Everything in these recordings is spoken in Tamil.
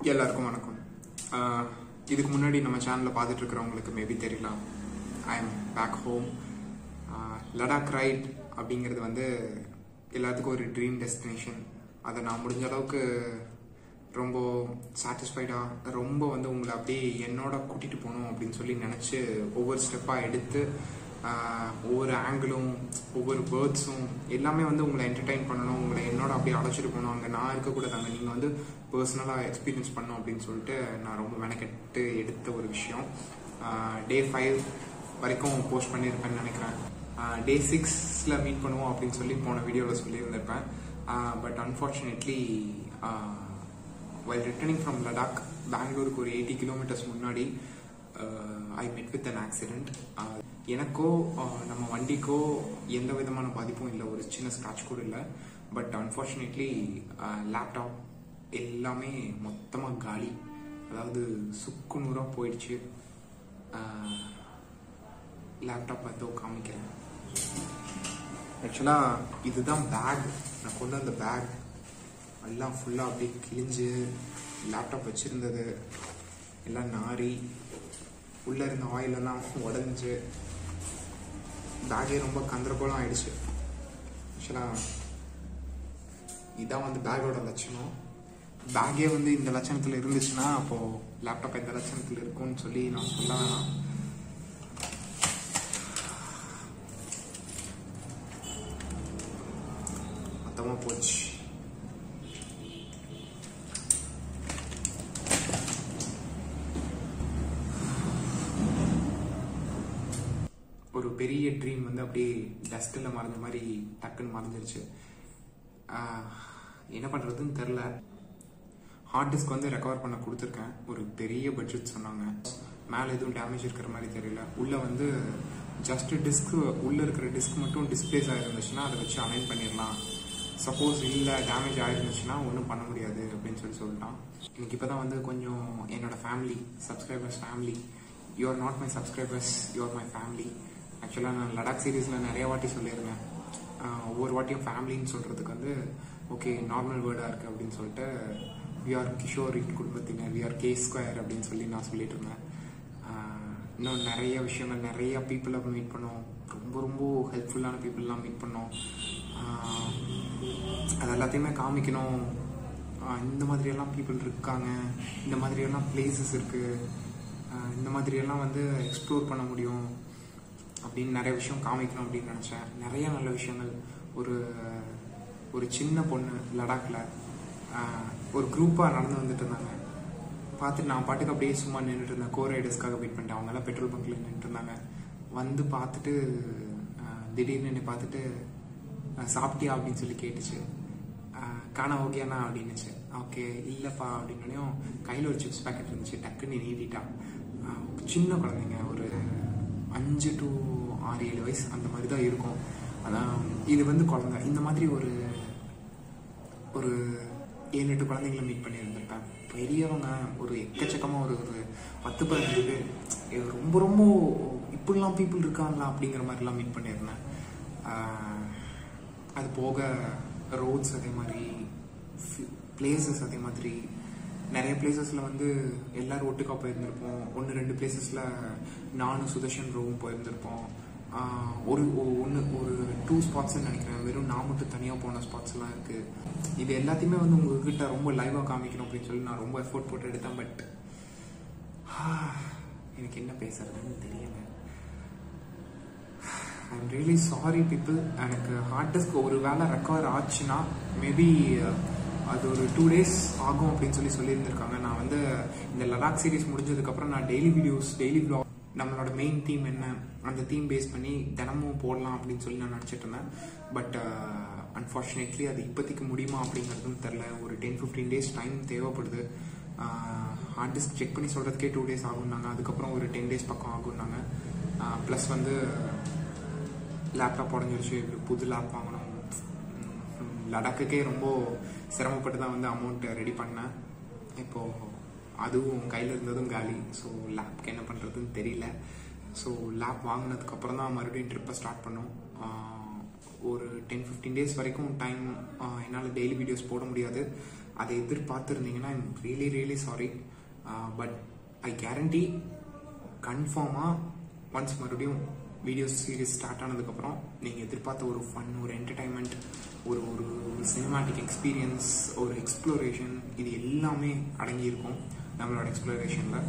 எல்லாருக்கும் வணக்கம். இதுக்கு முன்னாடி நம்ம சேனலில் பார்த்துட்டு இருக்கிறவங்களுக்கு மேபி தெரியலாம், I am back home. Ladakh ride அப்படிங்கிறது வந்து எல்லாத்துக்கும் ஒரு ட்ரீம் டெஸ்டினேஷன். அதை நான் முடிஞ்ச அளவுக்கு ரொம்ப சாட்டிஸ்ஃபைடாக ரொம்ப வந்து உங்களை அப்படியே என்னோட கூட்டிகிட்டு போகணும் அப்படின்னு சொல்லி நினச்சி ஒவ்வொரு ஸ்டெப்பாக எடுத்து ஒவ்வொரு ஆங்கிளும் ஒவ்வொரு வேர்ட்ஸும் எல்லாமே வந்து உங்களை என்டர்டெயின் பண்ணணும், உங்களை என்னோட அப்படியே அழைச்சிட்டு போகணும். அங்கே நான் இருக்கக்கூடாது, அங்கே நீங்கள் வந்து பர்சனலாக எக்ஸ்பீரியன்ஸ் பண்ணணும் அப்படின்னு சொல்லிட்டு நான் ரொம்ப மெனக்கெட்டு எடுத்த ஒரு விஷயம். டே 5 வரைக்கும் போஸ்ட் பண்ணியிருப்பேன்னு நினைக்கிறேன். டே 6ல் மீட் பண்ணுவோம் அப்படின்னு சொல்லி போன வீடியோவில் சொல்லியிருந்திருப்பேன். But unfortunately while returning from Ladakh, பெங்களூருக்கு ஒரு 80 kilometers முன்னாடி I met with an accident. எனக்கோ நம்ம வண்டிக்கோ எந்த விதமான பாதிப்பும் இல்லை, ஒரு சின்ன ஸ்க்ராட்ச் கூட இல்லை. பட் அன்ஃபார்ச்சுனேட்லி லேப்டாப் எல்லாமே மொத்தமாக காலி, அதாவது சுக்கு நூறாக போயிடுச்சு. லேப்டாப் அதோ காமிக்கிறேன். ஆக்சுவலாக இதுதான் பேக், நான் கொண்டு வந்த பேக் எல்லாம் ஃபுல்லாக அப்படியே கிழிஞ்சு, லேப்டாப் வச்சுருந்தது எல்லாம் நாரி, உள்ளே இருந்த ஆயிலெல்லாம் உடஞ்சி, பேக்கே ரொம்ப கந்தரகோலம் ஆயிடுச்சு. ஆக்சுவலாக இதான் வந்து பேக்கோட லட்சணம். பேக்கே வந்து இந்த லட்சணத்தில் இருந்துச்சுன்னா அப்போது லேப்டாப் இந்த லட்சணத்தில் இருக்கும்னு சொல்லி நான் சொல்ல வேணாம். மொத்தமாக போச்சு. ஒரு பெரிய ட்ரீம் வந்து அப்படியே டஸ்ட்டில் மறைஞ்ச மாதிரி டக்குன்னு மறைஞ்சிருச்சு. என்ன பண்ணுறதுன்னு தெரில. ஹார்ட் டிஸ்க் வந்து ரெக்கவர் பண்ண கொடுத்துருக்கேன், ஒரு பெரிய பட்ஜெட் சொன்னாங்க. மேலே எதுவும் டேமேஜ் இருக்கிற மாதிரி தெரியல. உள்ளே வந்து ஜஸ்ட் டிஸ்க்கு உள்ளே இருக்கிற டிஸ்க் மட்டும் டிஸ்பிளேஸ் ஆகிருந்துச்சுன்னா அதை வச்சு அலைன் பண்ணிடலாம். சப்போஸ் இல்லை டேமேஜ் ஆகிருந்துச்சுன்னா ஒன்றும் பண்ண முடியாது அப்படின்னு சொல்லிட்டான். எனக்கு இப்போ தான் வந்து கொஞ்சம் என்னோட family, subscribers family, you are not my subscribers, you are my family. ஆக்சுவலாக நான் லடாக் சீரீஸில் நிறைய வாட்டி சொல்லியிருந்தேன். ஒவ்வொரு வாட்டியும் ஃபேமிலின்னு சொல்கிறதுக்கு வந்து ஓகே நார்மல் வேர்டாக இருக்குது அப்படின்னு சொல்லிட்டு வி ஆர் கிஷோர் குடும்பத்தினர், வி ஆர் K2 அப்படின்னு சொல்லி நான் சொல்லிட்டு இருந்தேன். இன்னும் நிறைய விஷயங்கள், நிறைய பீப்புளை மீட் பண்ணோம், ரொம்ப ரொம்ப ஹெல்ப்ஃபுல்லான பீப்புளெலாம் மீட் பண்ணோம். அது எல்லாத்தையுமே காமிக்கணும். இந்த மாதிரியெல்லாம் பீப்புள் இருக்காங்க, இந்த மாதிரியெல்லாம் பிளேசஸ் இருக்குது, இந்த மாதிரியெல்லாம் வந்து எக்ஸ்ப்ளோர் பண்ண முடியும் அப்படின்னு நிறைய விஷயம் காமிக்கணும் அப்படின்னு நினச்சேன். நிறைய நல்ல விஷயங்கள். ஒரு சின்ன பொண்ணு லடாக்ல ஒரு குரூப்பாக நடந்து வந்துட்டு இருந்தாங்க. பார்த்துட்டு நான் பாட்டுக்கு அப்படியே சும்மா நின்றுட்டு இருந்தேன். ரைடர்ஸ்க்காக வெயிட் பண்ணிட்டேன். அவங்கெல்லாம் பெட்ரோல் பங்க்கில் நின்றுட்டு இருந்தாங்க. வந்து பார்த்துட்டு திடீர்னு என்னை பார்த்துட்டு சாப்பிட்டியா அப்படின்னு சொல்லி கேட்டுச்சு. காணா ஓகேண்ணா அப்படின்னுச்சு. ஓகே இல்லைப்பா அப்படின்னோடனையும் கையில் ஒரு சிப்ஸ் பேக்கெட் இருந்துச்சு, டக்குன்னு நீட்டிட்டா. சின்ன குழந்தைங்க, ஒரு 5 to 6-7 வயசு அந்த மாதிரி தான் இருக்கும். அதான் இது வந்து குழந்தை. இந்த மாதிரி ஒரு 7-8 குழந்தைங்களை மீட் பண்ணியிருந்திருப்பேன். பெரியவங்க ஒரு எக்கச்சக்கமாக ஒரு 10-15 பேர். ரொம்ப ரொம்ப இப்படிலாம் பீப்புள் இருக்காங்களா அப்படிங்கிற மாதிரிலாம் மீட் பண்ணியிருந்தேன். அது போக ரோட்ஸ் அதே மாதிரி, பிளேசஸ் அதே மாதிரி. நிறைய பிளேசஸில் வந்து எல்லோரும் ஒட்டுக்கா போயிருந்திருப்போம். 1-2 பிளேசஸில் நானும் சுதர்ஷன் ப்ரோவும் போயிருந்திருப்போம். ஒரு 2 ஸ்பாட்ஸ்ன்னு நினைக்கிறேன், வெறும் நான் மட்டும் தனியாக போன ஸ்பாட்ஸ்லாம் இருக்குது. இது எல்லாத்தையுமே வந்து உங்ககிட்ட ரொம்ப லைவாக காமிக்கணும் அப்படின்னு சொல்லி நான் ரொம்ப எஃபோர்ட் போட்டு எடுத்தேன். பட் எனக்கு என்ன பேசுறதுன்னு தெரியல. I am really sorry people. எனக்கு ஹார்ட் டிஸ்க் ஒரு வேளை ரெக்கவர் ஆச்சுன்னா மேபி அது ஒரு 2 days ஆகும் அப்படின்னு சொல்லியிருந்திருக்காங்க. நான் வந்து இந்த லடாக் சீரீஸ் முடிஞ்சதுக்கப்புறம் நான் டெய்லி வீடியோஸ், டெய்லி வ்ளாக், நம்மளோட மெயின் தீம் என்ன, அந்த தீம் பேஸ் பண்ணி தினமும் போடலாம் அப்படின்னு சொல்லி நான் நினச்சிட்டு இருந்தேன். பட் அன்ஃபார்ச்சுனேட்லி அது இப்போதைக்கு முடியுமா அப்படிங்கிறதும் தெரில. ஒரு 10-15 days டைம் தேவைப்படுது. ஹார்ட் டிஸ்க் செக் பண்ணி சொல்கிறதுக்கே 2 days ஆகும்னாங்க. அதுக்கப்புறம் ஒரு 10 days பக்கம் ஆகும்னாங்க. ப்ளஸ் வந்து லேப்டாப் உடஞ்சிருச்சு, புது லேப் வாங்கணும். லடாக்குக்கே ரொம்ப சிரமப்பட்டு தான் வந்து அமௌண்ட் ரெடி பண்ணேன். இப்போது அதுவும் கையில் இருந்ததும் காலி. ஸோ லேப்க்கு என்ன பண்ணுறதுன்னு தெரியல. ஸோ லேப் வாங்கினதுக்கப்புறம் தான் மறுபடியும் ட்ரிப்பை ஸ்டார்ட் பண்ணோம். ஒரு 10-15 days வரைக்கும் டைம் என்னால் டெய்லி வீடியோஸ் போட முடியாது. அதை எதிர்பார்த்துருந்தீங்கன்னா I'm really really sorry. But I guarantee கன்ஃபார்மாக ஒன்ஸ் மறுபடியும் வீடியோ சீரிஸ் ஸ்டார்ட் ஆனதுக்கப்புறம் நீங்கள் எதிர்பார்த்த ஒரு ஃபன், ஒரு என்டர்டைன்மெண்ட், ஒரு ஒரு சினிமாட்டிக் எக்ஸ்பீரியன்ஸ், ஒரு எக்ஸ்ப்ளோரேஷன், இது எல்லாமே அடங்கியிருக்கும் நம்மளோட எக்ஸ்ப்ளோரேஷனில்.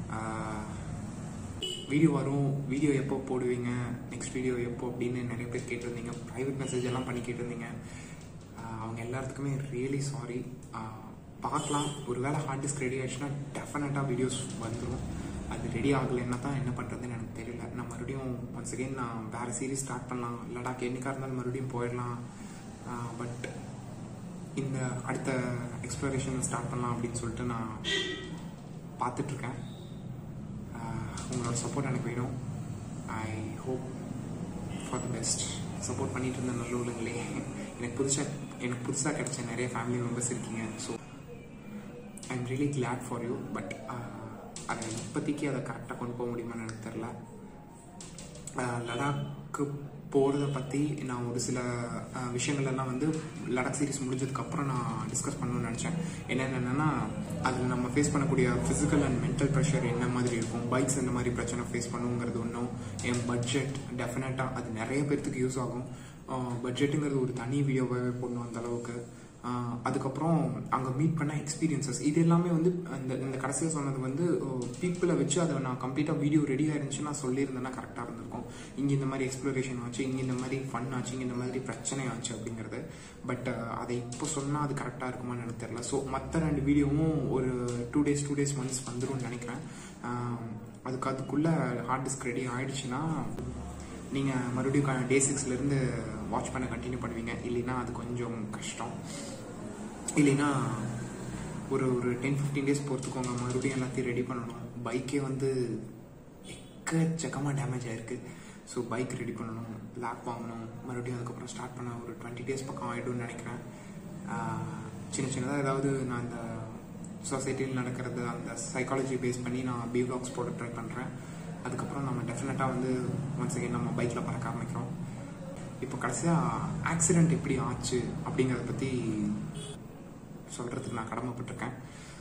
வீடியோ வரும், வீடியோ எப்போ போடுவீங்க, நெக்ஸ்ட் வீடியோ எப்போ அப்படின்னு நிறைய பேர் கேட்டிருந்தீங்க, ப்ரைவேட் மெசேஜ் எல்லாம் பண்ணி கேட்டிருந்தீங்க. அவங்க எல்லாத்துக்குமே ரியலி சாரி. பார்க்கலாம், ஒரு வேளை ஹார்ட் டிஸ்க் ரெடி ஆகிடுச்சுன்னா டெஃபினட்டாக வீடியோஸ் வந்துடும். அது ரெடி ஆகலைன்னா தான் என்ன பண்ணுறதுன்னு எனக்கு தெரியல. நான் மறுபடியும் ஒன்ஸ் அகெயின் நான் வேறு சீரீஸ் ஸ்டார்ட் பண்ணலாம், லடாக் என்னைக்காக இருந்தாலும் மறுபடியும் போயிடலாம். பட் இந்த அடுத்த எக்ஸ்ப்ளோரேஷன் ஸ்டார்ட் பண்ணலாம் அப்படின்னு சொல்லிட்டு நான் பார்த்துட்ருக்கேன். உங்களோட சப்போர்ட் எனக்கு வேணும். I hope for the best. Support பண்ணிட்டு இருந்த நல்லவங்களே, எனக்கு புதுசாக கிடைச்ச நிறைய ஃபேமிலி மெம்பர்ஸ் இருக்கீங்க. So I am really glad for you. But அதை இப்போதைக்கு அதை கரெக்டாக கொண்டு போக முடியுமான்னு எனக்கு தெரில. லடாக்கு போகிறத பற்றி நான் ஒரு சில விஷயங்கள்லாம் வந்து லடாக் சீரிஸ் முடிஞ்சதுக்கப்புறம் நான் டிஸ்கஸ் பண்ணணும்னு நினச்சேன். என்னென்னா அதில் நம்ம ஃபேஸ் பண்ணக்கூடிய ஃபிசிக்கல் அண்ட் மென்டல் ப்ரெஷர் என்ன மாதிரி இருக்கும், பைக்ஸ் எந்த மாதிரி பிரச்சனை ஃபேஸ் பண்ணுங்கிறது ஒன்றும், என் பட்ஜெட் டெஃபினட்டாக அது நிறைய பேர்த்துக்கு யூஸ் ஆகும். பட்ஜெட்டுங்கிறது ஒரு தனி வீடியோவாகவே போடணும் அந்த அளவுக்கு. அதுக்கப்புறம் அங்கே மீட் பண்ண எக்ஸ்பீரியன்சஸ், இது எல்லாமே வந்து இந்த கடைசியாக சொன்னது வந்து பீப்புளை வச்சு அதை நான் கம்ப்ளீட்டாக வீடியோ ரெடி ஆயிருந்துச்சு நான் சொல்லியிருந்தேன்னா கரெக்டாக இருந்திருக்கும். இங்கே இந்த மாதிரி எக்ஸ்ப்ளோரேஷன் ஆச்சு, இங்கே இந்த மாதிரி ஃபன் ஆச்சு, இங்கே இந்த மாதிரி பிரச்சனை ஆச்சு அப்படிங்கிறது. பட் அதை இப்போ சொன்னால் அது கரெக்டாக இருக்குமான்னு எனக்கு தெரியல. ஸோ மற்ற 2 வீடியோவும் ஒரு 2 days மந்த்ஸ் வந்துடும் நினைக்கிறேன். அதுக்குள்ளே ஹார்ட் டிஸ்க் ரெடி ஆகிடுச்சுன்னா நீங்கள் மறுபடியும் Day 6 வாட்ச் பண்ண கண்டினியூ பண்ணுவீங்க. இல்லைன்னா அது கொஞ்சம் கஷ்டம். இல்லைன்னா ஒரு 10-15 days பொறுத்துக்கோங்க, மறுபடியும் எல்லாத்தையும் ரெடி பண்ணணும். பைக்கே வந்து எக்கச்சக்கமாக டேமேஜ் ஆகிருக்கு. ஸோ பைக் ரெடி பண்ணணும், லேப் வாங்கணும், மறுபடியும் அதுக்கப்புறம் ஸ்டார்ட் பண்ண ஒரு 20 days பக்கம் ஆகிடும்னு நினைக்கிறேன். சின்னதாக ஏதாவது நான் இந்த சொசைட்டியில் நடக்கிறது அந்த சைக்காலஜி பேஸ் பண்ணி நான் vlogs போட ட்ரை பண்ணுறேன். அதுக்கப்புறம் நம்ம டெஃபினட்டாக வந்து ஒன்ஸ் அகெயின் நம்ம பைக்கில் பறக்க ஆரம்பிக்கிறோம். இப்போ கடைசியாக ஆக்சிடெண்ட் எப்படி ஆச்சு அப்படிங்கிறத பற்றி சொல்கிறதுக்கு நான் கடமைப்பட்டிருக்கேன்.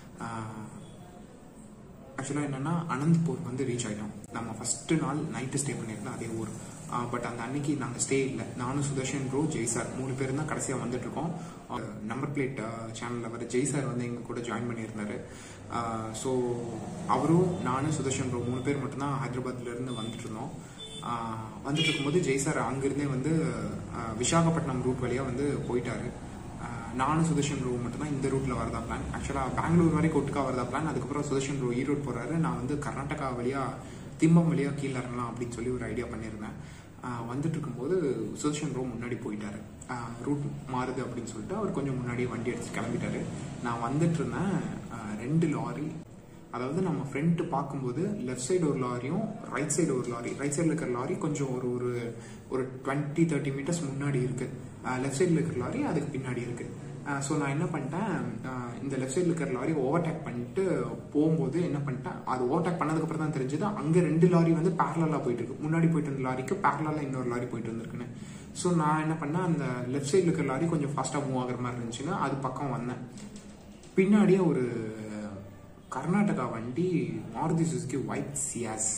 ஆக்சுவலாக என்னென்னா அனந்த்பூர் வந்து ரீச் ஆகிட்டோம். நம்ம ஃபஸ்ட்டு நாள் நைட்டு ஸ்டே பண்ணியிருந்தோம் அதே ஊர். பட் அந்த அன்னைக்கு நாங்கள் ஸ்டே இல்லை. நானும் சுதர்ஷன் ப்ரோ, ஜெய் சார் 3 பேர் தான் கடைசியாக வந்துட்டுருக்கோம். நம்பர் பிளேட் சேனலில் வர ஜெய் சார் வந்து எங்கள் கூட ஜாயின் பண்ணியிருந்தாரு. ஸோ அவரும் நானும் சுதர்ஷன் ப்ரோ 3 பேர் மட்டும்தான் ஹைதராபாத்லேருந்து வந்துட்டு இருந்தோம். வந்துட்டு இருக்கும்போது ஜெய் சார் அங்கிருந்தே வந்து விசாகப்பட்டினம் ரூட் வழியாக வந்து போயிட்டாரு. நானும் சுதர்ஷன் ப்ரோ மட்டும்தான் இந்த ரூட்டில் வரதா பிளான். ஆக்சுவலாக பெங்களூர் வரைக்கும் ஒட்டுக்கா வரதா பிளான். அதுக்கப்புறம் சுதர்ஷன் ப்ரோ ஈரோடு போகிறாரு. நான் வந்து கர்நாடகா வழியாக திம்பம் வழியாக கீழே இறங்கலாம் அப்படின்னு சொல்லி ஒரு ஐடியா பண்ணியிருந்தேன். வந்துட்டு இருக்கும்போது சுதர்ஷன் ப்ரோ முன்னாடி போயிட்டாரு. ரூட் மாறுது அப்படின்னு சொல்லிட்டு அவர் கொஞ்சம் முன்னாடியே வண்டி எடுத்து கிளம்பிட்டாரு. நான் வந்துட்டு இருந்தேன். 2 லாரி, அதாவது நம்ம ஃப்ரண்ட் பார்க்கும்போது லெஃப்ட் சைடு ஒரு லாரியும் ரைட் சைடு ஒரு லாரி. ரைட் சைடில் இருக்கிற லாரி கொஞ்சம் ஒரு 20-30 மீட்டர்ஸ் முன்னாடி இருக்கு. லெஃப்ட் சைடில் இருக்கிற லாரி அதுக்கு பின்னாடி இருக்கு. ஸோ நான் என்ன பண்ணிட்டேன், இந்த லெஃப்ட் சைடில் இருக்கிற லாரி ஓவர்டேக் பண்ணிட்டு போகும்போது என்ன பண்ணிட்டேன், அது ஓவர்டேக் பண்ணதுக்கப்புறம் தான் தெரிஞ்சது அங்கே 2 லாரி வந்து பேரலாக போயிட்டு இருக்கு. முன்னாடி போயிட்டு இருந்த லாரிக்கு பேரலாக இன்னொரு லாரி போயிட்டு வந்துருக்குன்னு. ஸோ நான் என்ன பண்ணேன், அந்த லெஃப்ட் சைடில் இருக்கிற லாரி கொஞ்சம் ஃபாஸ்ட்டாக மூவ் ஆகிற மாதிரி இருந்துச்சுன்னா அது பக்கம் வந்தேன். பின்னாடியே ஒரு கர்நாடகா வண்டி மாருதி சுசுகி ஒயிட் சியாஸ்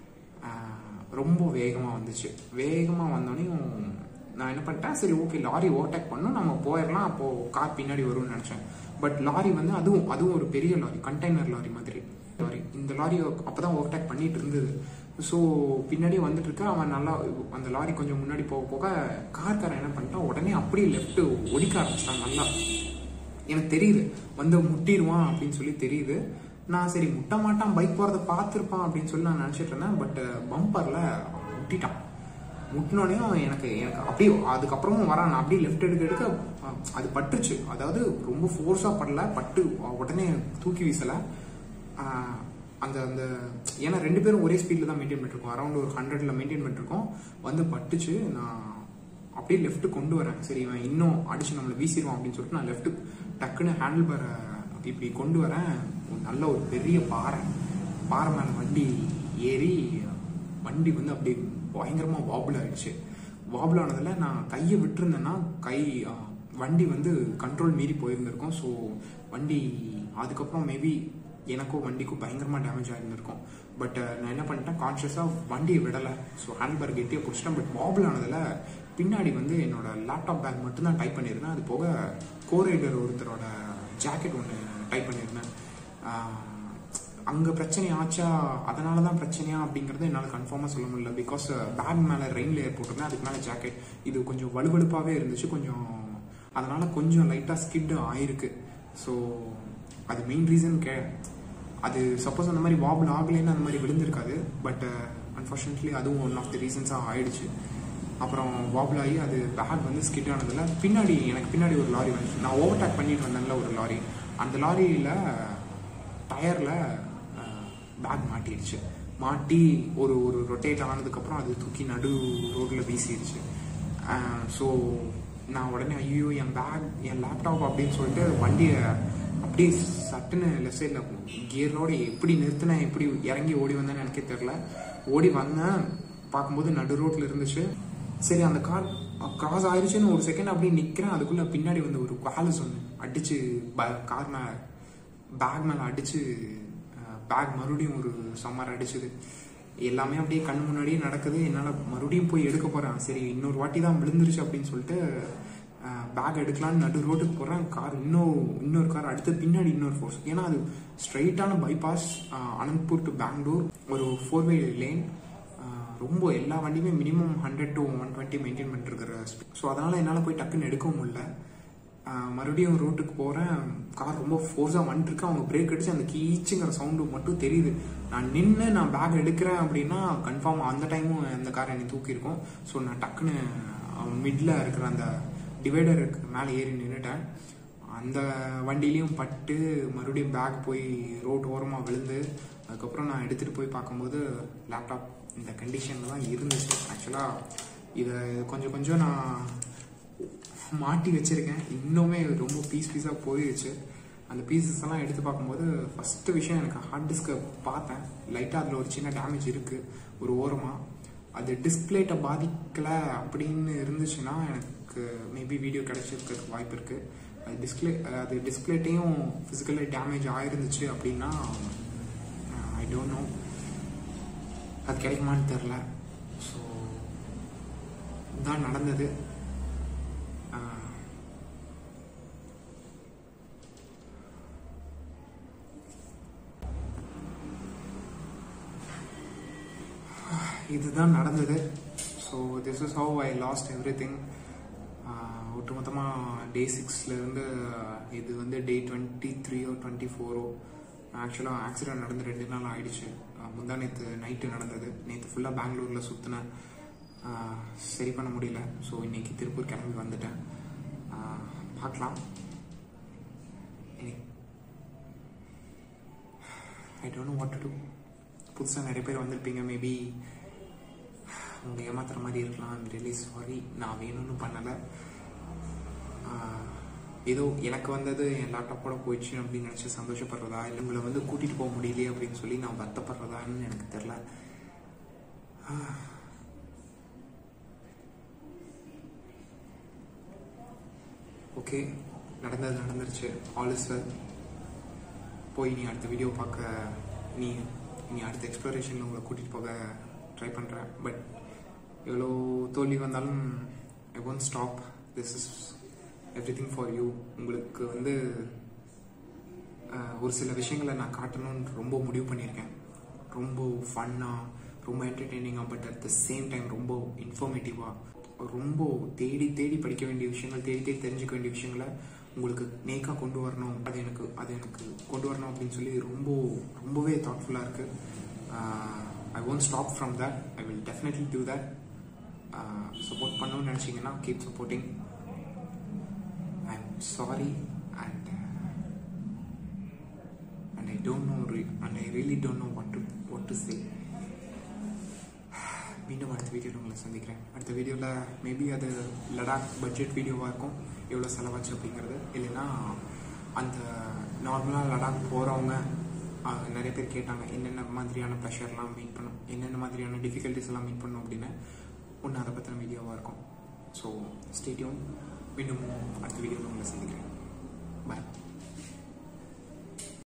ரொம்ப வேகமாக வந்துச்சு. வேகமாக வந்தோடனே நான் என்ன பண்ணிட்டேன், சரி ஓகே லாரி ஓவர்டேக் பண்ணோம், நம்ம போயிடலாம், அப்போது கார் பின்னாடி வரும்னு நினச்சேன். பட் லாரி வந்து அதுவும் ஒரு பெரிய லாரி, கண்டெய்னர் லாரி மாதிரி லாரி. இந்த லாரி அப்போ தான் ஓவர்டேக் பண்ணிட்டு இருந்தது. ஸோ பின்னாடியே வந்துட்டு இருக்க அவன் நல்லா அந்த லாரி கொஞ்சம் முன்னாடி போக போக கார்காரன் என்ன பண்ணிட்டான், உடனே அப்படியே லெஃப்ட் ஒடிக்க ஆரம்பிச்சிட்டான். நல்லா எனக்கு தெரியுது வந்து முட்டிடுவான் அப்படின்னு சொல்லி தெரியுது. நான் சரி முட்ட மாட்டான், பைக் போகிறத பார்த்துருப்பான் அப்படின்னு சொல்லி நான் நினச்சிட்டு இருந்தேன். பட் பம்பரில் முட்டிட்டான். முட்டினோடனையும் எனக்கு அப்படியே அதுக்கப்புறமும் வரான். நான் அப்படியே லெஃப்ட் எடுக்க அது பட்டுருச்சு. அதாவது ரொம்ப ஃபோர்ஸாக படல, பட்டு உடனே தூக்கி வீசலை. அந்த அந்த ஏன்னா 2 பேரும் ஒரே ஸ்பீடில் தான் மெயின்டைன் பண்ணிருக்கோம். அரௌண்ட் ஒரு 100ல் மெயின்டைன் பண்ணிருக்கோம். வந்து பட்டுச்சு. நான் அப்படியே லெஃப்ட் கொண்டு வரேன். சரி இவன் இன்னும் அடிச்சு நம்மளை வீசிடுவான் அப்படின்னு சொல்லிட்டு நான் லெஃப்ட் டக்குன்னு ஹேண்டில் பாரை இப்படி கொண்டு வரேன். நல்ல ஒரு பெரிய பாறை மேலே வண்டி ஏறி வண்டி வந்து அப்படியே பயங்கரமாக வாபிள் ஆயிடுச்சு. வாபிள் ஆனதில் நான் கையை விட்டுருந்தேன்னா கை வண்டி வந்து கண்ட்ரோல் மீறி போயிருந்திருக்கும். ஸோ வண்டி அதுக்கப்புறம் மேபி எனக்கும் வண்டிக்கும் பயங்கரமாக டேமேஜ் ஆகிருந்திருக்கும். பட் நான் என்ன பண்ணிட்டேன், கான்ஷியஸாக வண்டியை விடலை. ஸோ ஹேண்ட் பேக் கெட்டியாக பிடிச்சிட்டேன். பட் வாபிள் ஆனதில் பின்னாடி வந்து என்னோட லேப்டாப் பேக் மட்டும்தான் டைப் பண்ணியிருந்தேன். அது போக கோரைடர் ஒருத்தரோட ஜாக்கெட் ஒன்று டைப் பண்ணியிருந்தேன். அங்கே பிரச்சனை ஆச்சா, அதனால தான் பிரச்சனையா அப்படிங்கிறது என்னால் கன்ஃபார்மாக சொல்ல முடியல. பிகாஸ் பேக் மேலே ரெயின் லேயர் போட்டிருந்தேன், அதுக்கு மேலே ஜாக்கெட். இது கொஞ்சம் வலுவழுப்பாகவே இருந்துச்சு, கொஞ்சம் அதனால் கொஞ்சம் லைட்டாக ஸ்கிட் ஆயிருக்கு. ஸோ அது மெயின் ரீசன் அது சப்போஸ் அந்த மாதிரி வாபிள் ஆகலைன்னு அந்த மாதிரி விழுந்திருக்காது. பட் அன்ஃபார்ச்சுனேட்லி அதுவும் ஒன் ஆஃப் தி ரீசன்ஸாக ஆயிடுச்சு. அப்புறம் வாபிள் ஆகி அது பேக் வந்து ஸ்கிட் ஆனதில் எனக்கு பின்னாடி ஒரு லாரி வந்துச்சு. நான் ஓவர்டேக் பண்ணிட்டு வந்தேன்ல ஒரு லாரி, அந்த லாரியில் டயரில் பேக் மாட்டிடுச்சு. மாட்டி ஒரு ரொட்டேட் ஆனதுக்கப்புறம் அது தூக்கி நடு ரோட்டில் வீசிடுச்சு. ஸோ நான் உடனே ஐயோ என் பேக் என் லேப்டாப் அப்படின்னு சொல்லிட்டு வண்டியை அப்படியே சட்டுன்னு லெஃப்ட் சைடில் கியரோடு எப்படி நிறுத்தினேன், எப்படி இறங்கி ஓடி வந்தேன்னு எனக்கே தெரில. ஓடி வந்தேன், பார்க்கும்போது நடு ரோட்டில் இருந்துச்சு. சரி அந்த கார் கிராஸ் ஆயிடுச்சுன்னு ஒரு செகண்ட் அப்படியே நிற்கிறேன். அதுக்குள்ளே பின்னாடி வந்து ஒரு காலு ஒன்று அடிச்சு கார் மேலே பேக் மேலே அடிச்சு பேக் மறுபடியும் ஒரு சம்மர் அடிச்சுது. எல்லாமே அப்படியே கண் முன்னாடியே நடக்குது. என்னால் மறுபடியும் போய் எடுக்க போகிறேன். சரி இன்னொரு வாட்டி தான் விழுந்துருச்சு அப்படின்னு சொல்லிட்டு பேக் எடுக்கலான்னு நடு ரோட்டுக்கு போகிறேன். கார் இன்னொரு கார் அடுத்து பின்னாடி இன்னொரு ஃபோர்ஸ். ஏன்னா அது ஸ்ட்ரைட்டான பைபாஸ் அனந்த்பூர் டு பெங்களூர், ஒரு 4-way லேன். ரொம்ப எல்லா வண்டியுமே மினிமம் 100 to 120 மெயின்டைன் பண்ணிருக்கிற. ஸோ அதனால் என்னால் போய் டக்குன்னு எடுக்கவும் முடியல. மறுபடியும் ரோட்டுக்கு போகிறேன். கார் ரொம்ப ஃபோர்ஸாக வந்துட்டுருக்கு. அவங்க பிரேக் அடிச்சு அந்த கீச்சுங்கிற சவுண்டு மட்டும் தெரியுது. நான் பேக் எடுக்கிறேன் அப்படின்னா கன்ஃபார்ம் அந்த டைமும் அந்த கார் என்னை தூக்கியிருக்கோம். ஸோ நான் டக்குன்னு மிடில் இருக்கிற அந்த டிவைடருக்கு மேலே ஏறி நின்றுட்டேன். அந்த வண்டியிலையும் பட்டு மறுபடியும் பேக் போய் ரோட் ஓரமாக விழுந்து, அதுக்கப்புறம் நான் எடுத்துகிட்டு போய் பார்க்கும்போது லேப்டாப் இந்த கண்டிஷனில் தான் இருந்துச்சு. ஆக்சுவலாக இதை கொஞ்சம் நான் மாட்டி வச்சுருக்கேன். இன்னுமே ரொம்ப பீஸாக போயிடுச்சு. அந்த பீசஸ் எல்லாம் எடுத்து பார்க்கும்போது ஃபஸ்ட்டு விஷயம் எனக்கு ஹார்ட் டிஸ்கை பார்த்தேன். லைட்டாக அதில் ஒரு சின்ன டேமேஜ் இருக்குது ஒரு ஓரமாக. அது டிஸ்பிளேட்டை பாதிக்கலை அப்படின்னு இருந்துச்சுன்னா எனக்கு மேபி வீடியோ கிடைச்சிருக்கிறதுக்கு வாய்ப்பு இருக்குது. அது டிஸ்பிளேட்டையும் ஃபிசிக்கலாக டேமேஜ் ஆயிருந்துச்சு அப்படின்னா ஐ டோன்ட் நோ, அது கிடைக்குமான்னு தெரில. ஸோ இதுதான் நடந்தது. இதுதான் நடந்தது. So this is how I lost everything. ஒட்டுமொத்தமாக டே 6லேருந்து இது வந்து டே 23 or 24. ஆக்சுவலாக ஆக்சிடென்ட் நடந்து 2 நாள் ஆயிடுச்சு. முந்தா நேற்று நைட்டு நடந்தது. நேற்று ஃபுல்லாக பெங்களூரில் சுற்றினேன், சரி பண்ண முடியல. ஸோ இன்னைக்கு திருப்பூர் கிளம்பி வந்துட்டேன். பார்க்கலாம். I don't know what to do. புதுசாக நிறைய பேர் வந்திருப்பீங்க, மேபி உங்களை ஏமாத்துற மாதிரி இருக்கலாம். I'm really sorry. நான் வேணும்னு பண்ணலை. ஏதோ எனக்கு வந்தது என் லேப்டாப்போட போயிடுச்சு அப்படின்னு நினச்சி சந்தோஷப்படுறதா, இல்லை உங்களை வந்து கூட்டிகிட்டு போக முடியலையே அப்படின்னு சொல்லி நான் வருத்தப்படுறதான்னு எனக்கு தெரில. ஓகே, நடந்துருச்சு. All is well. போய் நீ அடுத்த வீடியோ பார்க்க, நீ அடுத்த எக்ஸ்ப்ளோரேஷனில் உங்களை கூட்டிகிட்டு போக ட்ரை பண்ணுறேன். பட் எவ்வளோ தோல்வி வந்தாலும் I won't stop. This is everything for you. உங்களுக்கு வந்து ஒரு சில விஷயங்களை நான் காட்டணும்னு ரொம்ப முடிவு பண்ணியிருக்கேன். ரொம்ப ஃபன்னாக, ரொம்ப என்டர்டெய்னிங்காக, but at the same time ரொம்ப இன்ஃபர்மேட்டிவாக, ரொம்ப தேடி படிக்க வேண்டிய விஷயங்கள், தேடி தெரிஞ்சுக்க வேண்டிய விஷயங்களை உங்களுக்கு நேக்காக கொண்டு வரணும். அது எனக்கு கொண்டு வரணும் அப்படின்னு சொல்லி ரொம்பவே தாட்ஃபுல்லாக இருக்குது. I won't stop from that. I will definitely do that. சப்போர்ட் பண்ணணும்னு நினச்சிங்கன்னா கீப் சப்போர்ட்டிங். I am sorry and I don't know, and I really don't know what to say. மீண்டும் அடுத்த வீடியோவில் உங்களை சந்திக்கிறேன். அடுத்த வீடியோவில் மேபி அது லடாக் பட்ஜெட் வீடியோவாக இருக்கும், எவ்வளோ செலவாச்சு அப்படிங்கிறது. இல்லைன்னா அந்த நார்மலாக லடாக் போகிறவங்க நிறைய பேர் கேட்டாங்க என்னென்ன மாதிரியான ப்ரெஷர்லாம் மீட் பண்ணும், என்னென்ன மாதிரியான டிஃபிகல்ட்டிஸ் எல்லாம் மீட் பண்ணும் அப்படின்னு. ஒன்று அதை பற்றின வீடியோவாக இருக்கும். So stay tune. மீண்டும் அடுத்த வீடியோவில் உங்களை சந்திக்கிறேன். பாய்.